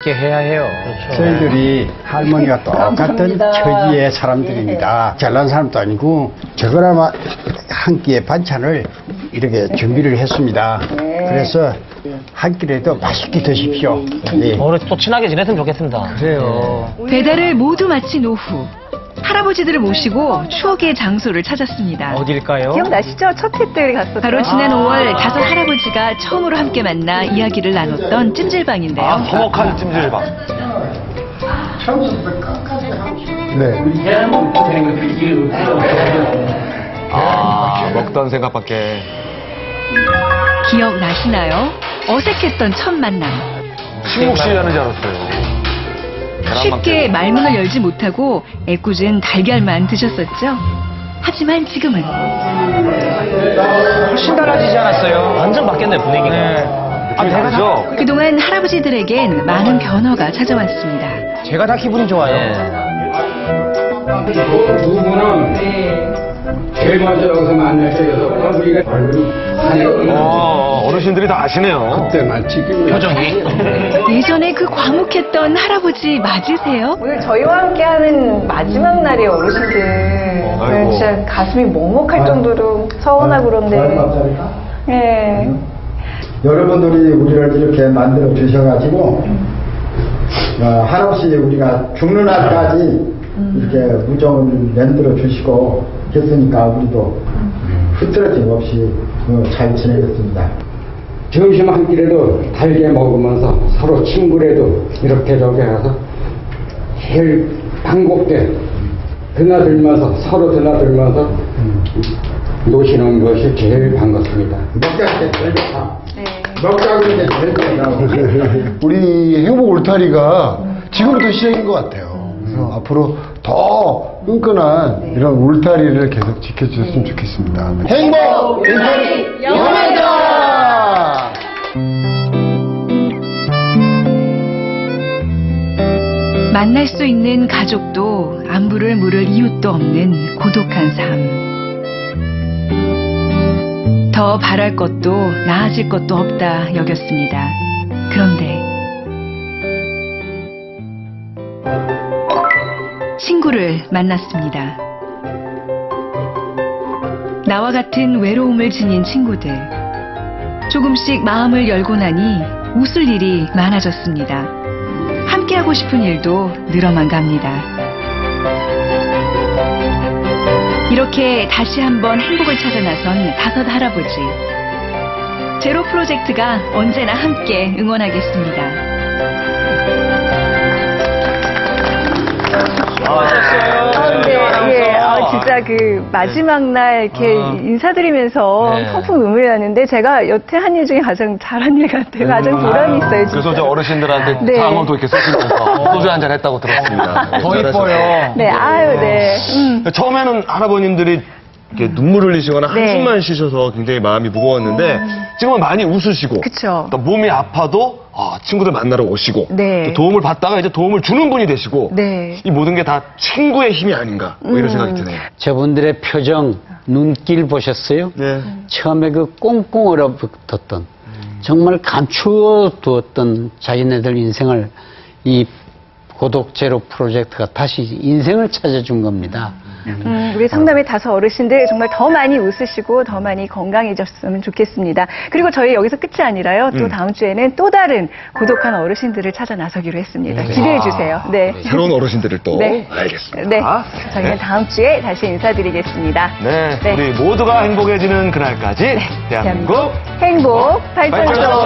함께 해야 해요. 그렇죠. 저희들이 할머니와 똑같은 처지의 사람들입니다. 잘난 사람도 아니고 저거나마 한 끼의 반찬을 이렇게 준비를 했습니다. 그래서 한 끼라도 맛있게 드십시오. 네. 오늘 또 친하게 지냈으면 좋겠습니다. 그래요. 배달을 모두 마친 오후 할아버지들을 모시고 추억의 장소를 찾았습니다. 어딜까요? 기억나시죠? 첫 해 때 갔었죠. 바로 지난 5월 다섯 할아버지가 처음으로 함께 만나 이야기를 나눴던 찜질방인데요. 서먹한 찜질방. 네. 먹던 생각밖에. 기억나시나요? 어색했던 첫 만남. 식목실하는 줄 알았어요. 쉽게 말문을 열지 못하고 애꿎은 달걀만 드셨었죠? 하지만 지금은 훨씬 달라지지 않았어요? 완전 바뀌었네, 분위기가. 느낌이 다르죠? 그동안 할아버지들에겐 많은 변화가 찾아왔습니다. 제가 다 기분이 좋아요. 두 분은 제일 먼저 여기서 만나셔서 우리가 어르신들이 다 아시네요. 그때만 지금 표정이. 예전에 그 과묵했던 할아버지 맞으세요? 오늘 저희와 함께하는 마지막 날이에요, 어르신들. 아이고. 진짜 가슴이 먹먹할 정도로 서운하고 그런데. 예. 여러분들이 우리를 이렇게 만들어 주셔가지고 한없이 우리가 죽는 날까지 이렇게 우정을 만들어 주시고 했으니까 우리도 흐트러짐 없이 잘 지내겠습니다. 점심 한 끼라도 달게 먹으면서 서로 친구라도 이렇게 저기 해서 제일 반갑게 드나들면서 서로 드나들면서 노시는 것이 제일 반갑습니다. 먹자게 제일 좋다. 네. 먹자고 이제 제일 좋다. 우리 행복 울타리가 지금부터 시작인 것 같아요. 그래서 앞으로 더 끈끈한 이런 울타리를 계속 지켜주셨으면 좋겠습니다. 행복 울타리 영원하자! 만날 수 있는 가족도 안부를 물을 이웃도 없는 고독한 삶. 더 바랄 것도 나아질 것도 없다 여겼습니다. 그런데 친구를 만났습니다. 나와 같은 외로움을 지닌 친구들. 조금씩 마음을 열고 나니 웃을 일이 많아졌습니다. 함께하고 싶은 일도 늘어만 갑니다. 이렇게 다시 한번 행복을 찾아 나선 다섯 할아버지. 제로 프로젝트가 언제나 함께 응원하겠습니다. 진짜 그 마지막 날 이렇게 인사드리면서 네. 성품 눈물이 나는데 제가 여태 한 일 중에 가장 잘한 일 같아요. 가장 보람이 있어요, 진짜. 그래서 저 어르신들한테 네. 상어도 이렇게 쓰시면서 소주 한잔 했다고 들었습니다. 더 이뻐요. 네, 아유, 네. 처음에는 할아버님들이 이렇게 눈물 흘리시거나 네. 한숨만 쉬셔서 굉장히 마음이 무거웠는데 지금은 많이 웃으시고 그쵸. 또 몸이 아파도 친구들 만나러 오시고 네. 또 도움을 받다가 이제 도움을 주는 분이 되시고 네. 이 모든 게 다 친구의 힘이 아닌가 뭐 이런 생각이 드네요. 저분들의 표정, 눈길 보셨어요? 네. 처음에 그 꽁꽁 얼어붙었던 정말 감추어 두었던 자기네들 인생을 이 고독 제로 프로젝트가 다시 인생을 찾아준 겁니다. 우리 성남의 다섯 어르신들 정말 더 많이 웃으시고 더 많이 건강해졌으면 좋겠습니다. 그리고 저희 여기서 끝이 아니라요. 또 다음 주에는 또 다른 고독한 어르신들을 찾아 나서기로 했습니다. 기대해 주세요. 네. 새로운 어르신들을 또 네. 알겠습니다. 네. 저희는 다음 주에 다시 인사드리겠습니다. 네. 네. 우리 모두가 행복해지는 그날까지 대한민국 행복 발전소.